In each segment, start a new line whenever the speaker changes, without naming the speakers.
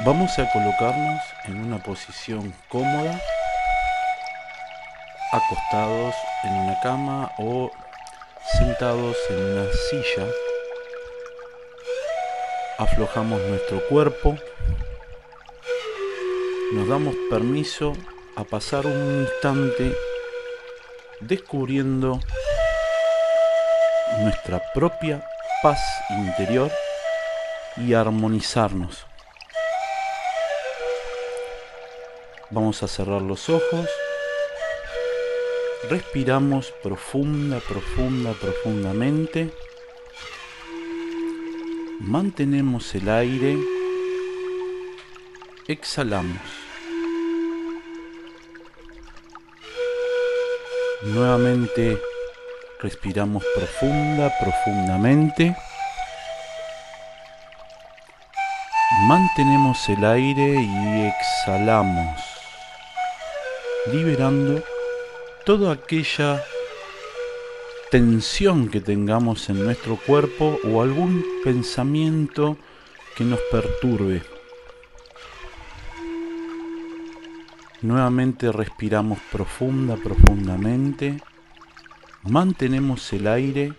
Vamos a colocarnos en una posición cómoda, acostados en una cama o sentados en una silla. Aflojamos nuestro cuerpo, nos damos permiso a pasar un instante descubriendo nuestra propia paz interior y armonizarnos. Vamos a cerrar los ojos, respiramos profundamente, mantenemos el aire, exhalamos. Nuevamente respiramos profundamente, mantenemos el aire y exhalamos, liberando toda aquella tensión que tengamos en nuestro cuerpo o algún pensamiento que nos perturbe. Nuevamente respiramos profundamente, mantenemos el aire,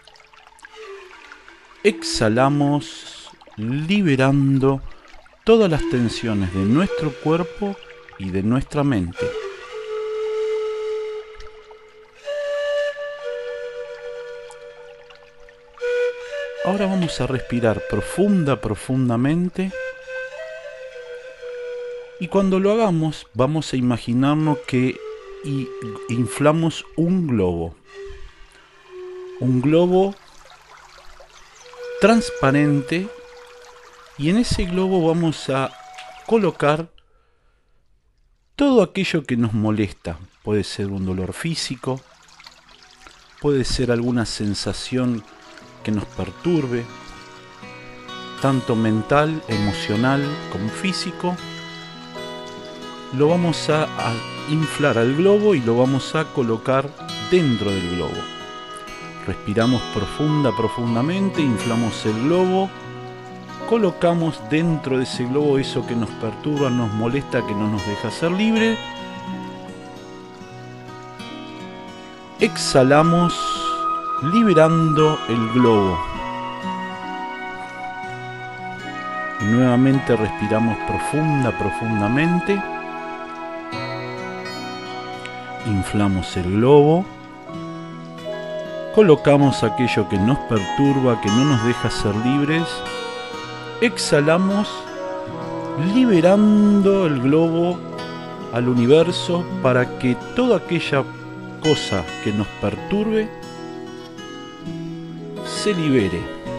exhalamos, liberando todas las tensiones de nuestro cuerpo y de nuestra mente. Ahora vamos a respirar profundamente. Y cuando lo hagamos, vamos a imaginarnos que inflamos un globo. Un globo transparente. Y en ese globo vamos a colocar todo aquello que nos molesta. Puede ser un dolor físico. Puede ser alguna sensación que nos perturbe. Tanto mental, emocional como físico. Lo vamos a inflar al globo y lo vamos a colocar dentro del globo. Respiramos profundamente, inflamos el globo, colocamos dentro de ese globo eso que nos perturba, nos molesta, que no nos deja ser libre. Exhalamos, liberando el globo. Nuevamente respiramos profundamente. Inflamos el globo, colocamos aquello que nos perturba, que no nos deja ser libres, exhalamos, liberando el globo al universo para que toda aquella cosa que nos perturbe se libere.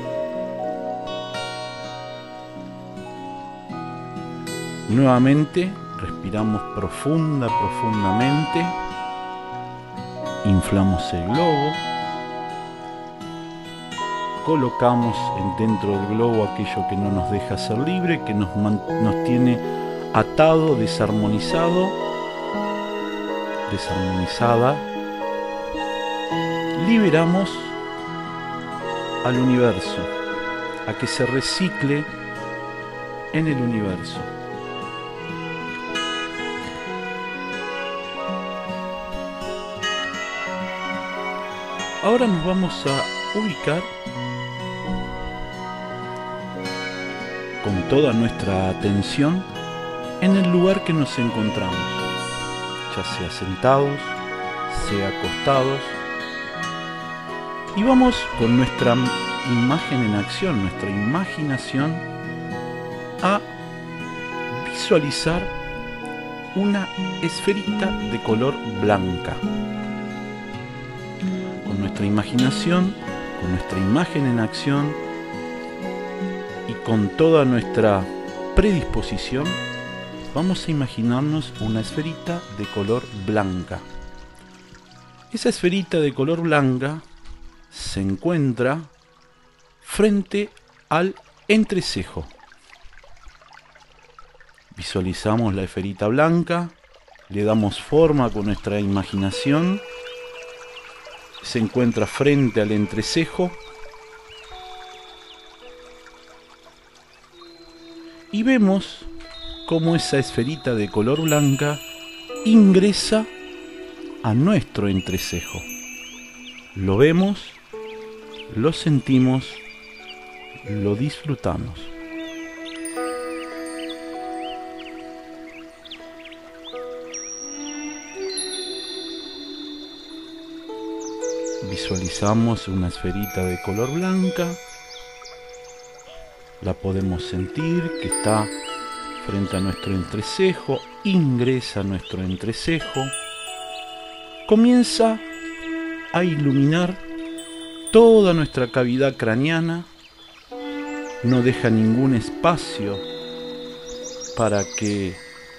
Nuevamente respiramos profundamente. Inflamos el globo, colocamos dentro del globo aquello que no nos deja ser libre, que nos tiene atado, desarmonizada, liberamos al universo, a que se recicle en el universo. Ahora nos vamos a ubicar con toda nuestra atención en el lugar que nos encontramos, ya sea sentados, sea acostados, y vamos con nuestra imagen en acción, nuestra imaginación, a visualizar una esferita de color blanca. Con nuestra imaginación, con nuestra imagen en acción y con toda nuestra predisposición, vamos a imaginarnos una esferita de color blanca. Esa esferita de color blanca se encuentra frente al entrecejo. Visualizamos la esferita blanca, le damos forma con nuestra imaginación. Se encuentra frente al entrecejo y vemos cómo esa esferita de color blanca ingresa a nuestro entrecejo. Lo vemos, lo sentimos, lo disfrutamos. Visualizamos una esferita de color blanca, la podemos sentir que está frente a nuestro entrecejo, ingresa a nuestro entrecejo, comienza a iluminar toda nuestra cavidad craneana, no deja ningún espacio para que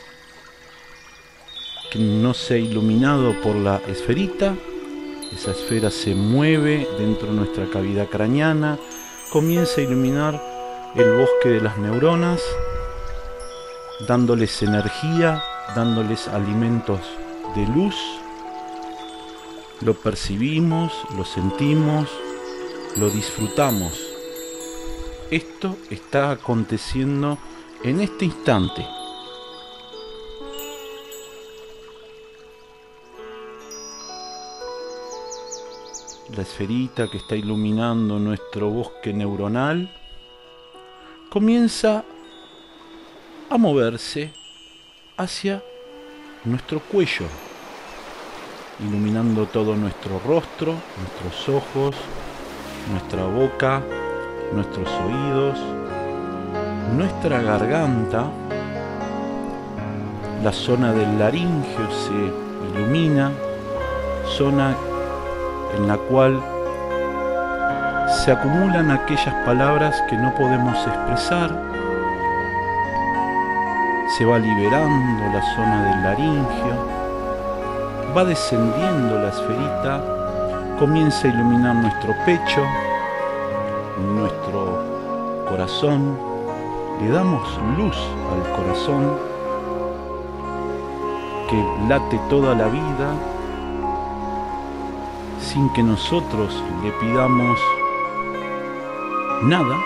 no sea iluminado por la esferita. Esa esfera se mueve dentro de nuestra cavidad craneana, comienza a iluminar el bosque de las neuronas, dándoles energía, dándoles alimentos de luz. Lo percibimos, lo sentimos, lo disfrutamos. Esto está aconteciendo en este instante. La esferita que está iluminando nuestro bosque neuronal comienza a moverse hacia nuestro cuello, iluminando todo nuestro rostro, nuestros ojos, nuestra boca, nuestros oídos, nuestra garganta. La zona del laringio se ilumina, zona en la cual se acumulan aquellas palabras que no podemos expresar. Se va liberando la zona del laringio, va descendiendo la esferita, comienza a iluminar nuestro pecho, nuestro corazón, le damos luz al corazón que late toda la vida sin que nosotros le pidamos nada.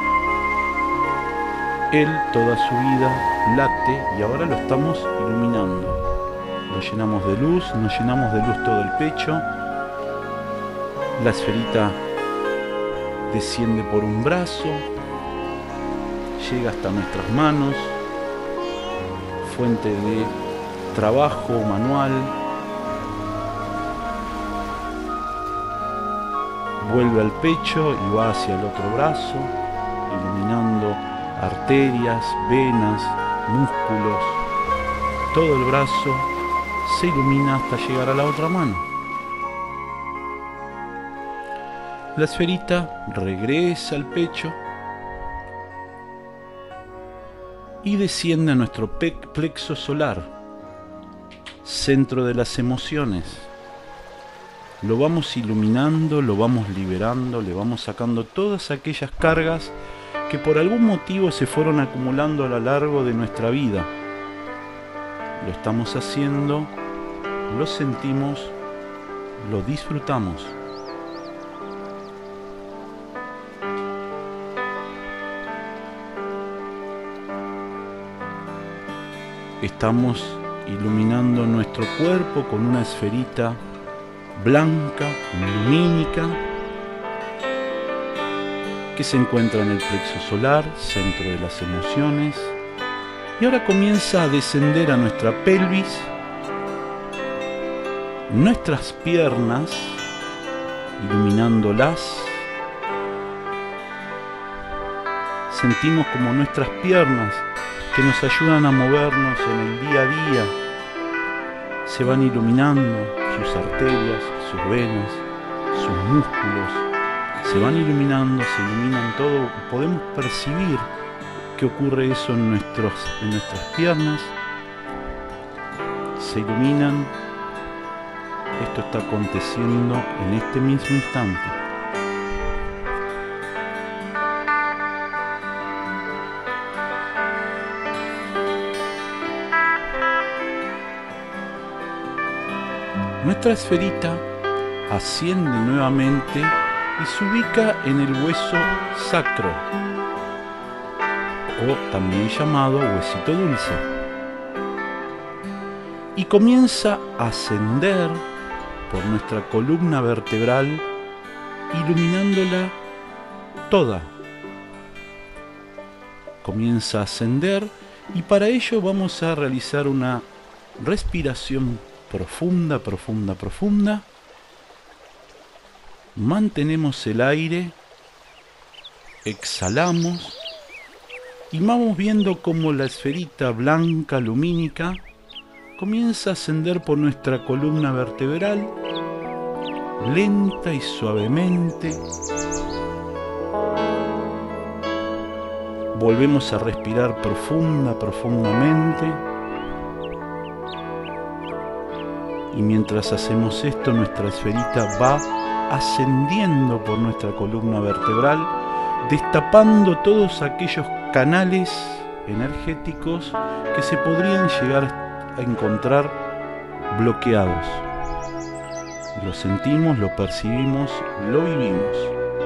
Él toda su vida late y ahora lo estamos iluminando. Lo llenamos de luz, nos llenamos de luz todo el pecho. La esferita desciende por un brazo, llega hasta nuestras manos, fuente de trabajo manual. Vuelve al pecho y va hacia el otro brazo, iluminando arterias, venas, músculos. Todo el brazo se ilumina hasta llegar a la otra mano. La esferita regresa al pecho y desciende a nuestro plexo solar, centro de las emociones. Lo vamos iluminando, lo vamos liberando, le vamos sacando todas aquellas cargas que por algún motivo se fueron acumulando a lo largo de nuestra vida. Lo estamos haciendo, lo sentimos, lo disfrutamos. Estamos iluminando nuestro cuerpo con una esferita blanca, lumínica, que se encuentra en el plexo solar, centro de las emociones, y ahora comienza a descender a nuestra pelvis, nuestras piernas, iluminándolas. Sentimos como nuestras piernas, que nos ayudan a movernos en el día a día, se van iluminando, sus arterias, sus venas, sus músculos, se van iluminando, se iluminan todo. Podemos percibir que ocurre eso en nuestras piernas, se iluminan. Esto está aconteciendo en este mismo instante. Nuestra esferita asciende nuevamente y se ubica en el hueso sacro, o también llamado huesito dulce, y comienza a ascender por nuestra columna vertebral, iluminándola toda. Comienza a ascender, y para ello vamos a realizar una respiración profunda, profunda, profunda. Mantenemos el aire, exhalamos y vamos viendo cómo la esferita blanca lumínica comienza a ascender por nuestra columna vertebral, lenta y suavemente. Volvemos a respirar profundamente. Y mientras hacemos esto, nuestra esferita va ascendiendo por nuestra columna vertebral, destapando todos aquellos canales energéticos que se podrían llegar a encontrar bloqueados. Lo sentimos, lo percibimos, lo vivimos.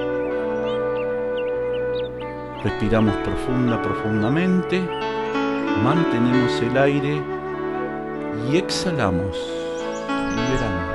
Respiramos profundamente, mantenemos el aire y exhalamos, liberando.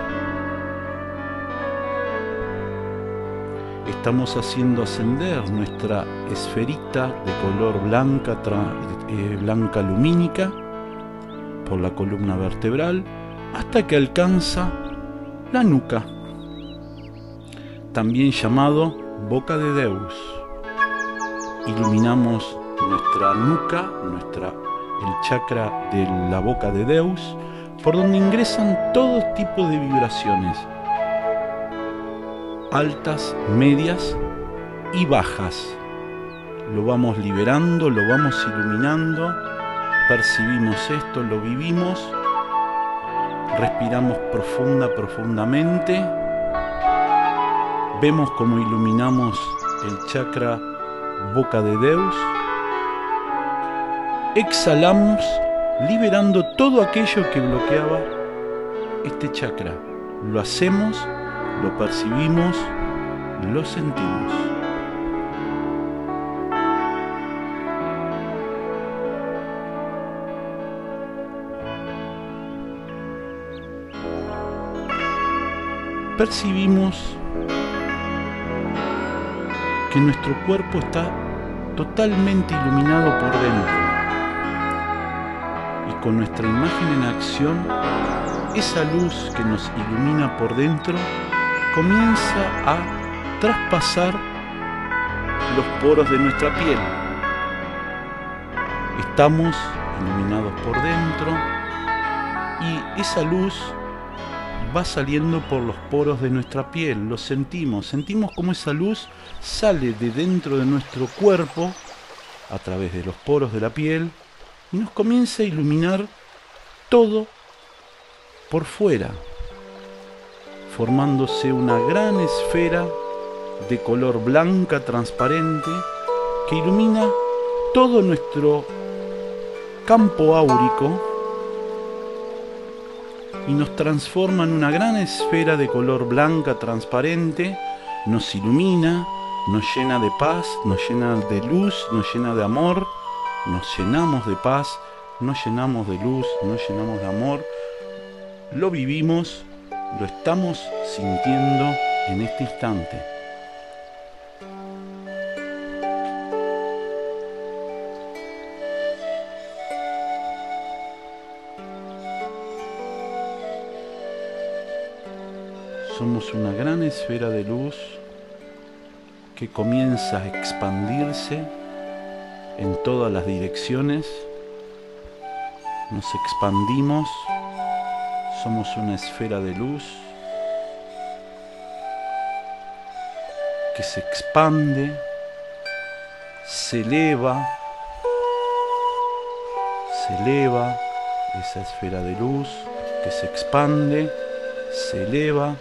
Estamos haciendo ascender nuestra esferita de color blanca lumínica por la columna vertebral hasta que alcanza la nuca, también llamado boca de Deus. Iluminamos nuestra nuca, el chakra de la boca de Deus, por donde ingresan todo tipo de vibraciones, altas, medias y bajas. Lo vamos liberando, lo vamos iluminando, percibimos esto, lo vivimos, respiramos profundamente, vemos cómo iluminamos el chakra boca de Deus, exhalamos liberando todo aquello que bloqueaba este chakra. Lo hacemos, lo percibimos, lo sentimos. Percibimos que nuestro cuerpo está totalmente iluminado por dentro, y con nuestra imagen en acción, esa luz que nos ilumina por dentro comienza a traspasar los poros de nuestra piel. Estamos iluminados por dentro y esa luz va saliendo por los poros de nuestra piel. Lo sentimos como esa luz sale de dentro de nuestro cuerpo a través de los poros de la piel y nos comienza a iluminar todo por fuera, formándose una gran esfera de color blanca transparente que ilumina todo nuestro campo áurico y nos transforma en una gran esfera de color blanca transparente, nos ilumina, nos llena de paz, nos llena de luz, nos llena de amor, nos llenamos de paz, nos llenamos de luz, nos llenamos de amor, lo vivimos, lo estamos sintiendo en este instante. Somos una gran esfera de luz que comienza a expandirse en todas las direcciones. Nos expandimos, somos una esfera de luz que se expande, se eleva esa esfera de luz que se expande, se eleva,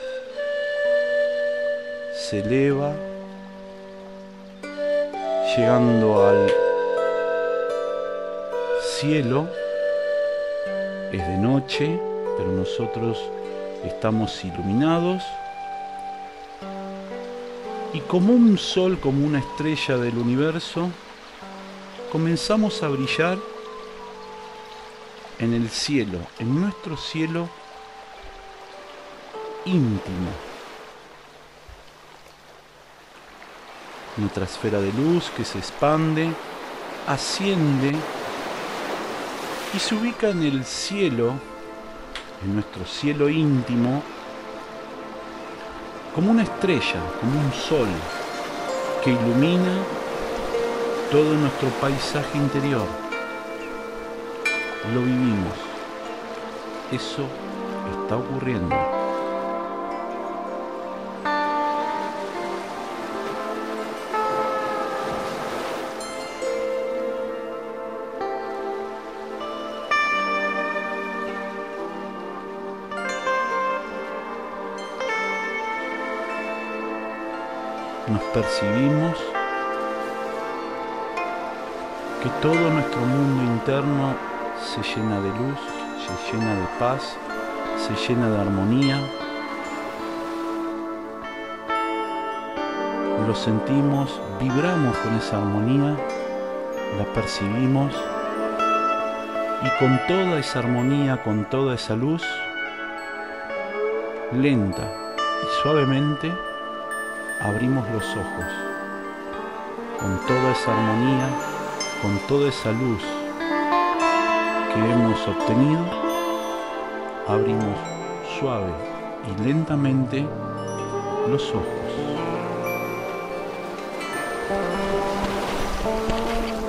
llegando al cielo. Es de noche, pero nosotros estamos iluminados y como un sol, como una estrella del universo, comenzamos a brillar en el cielo, en nuestro cielo íntimo. Nuestra esfera de luz que se expande, asciende y se ubica en el cielo, en nuestro cielo íntimo, como una estrella, como un sol que ilumina todo nuestro paisaje interior. Lo vivimos. Eso está ocurriendo. Nos percibimos que todo nuestro mundo interno se llena de luz, se llena de paz, se llena de armonía. Lo sentimos, vibramos con esa armonía, la percibimos y con toda esa armonía, con toda esa luz, lenta y suavemente abrimos los ojos. Con toda esa armonía, con toda esa luz que hemos obtenido, abrimos suave y lentamente los ojos.